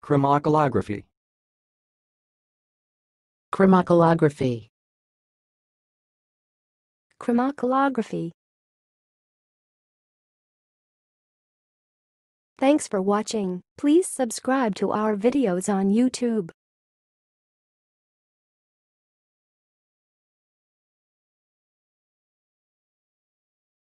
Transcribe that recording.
chromocollography, chromocollography, chromocollography. Thanks for watching. Please subscribe to our videos on YouTube.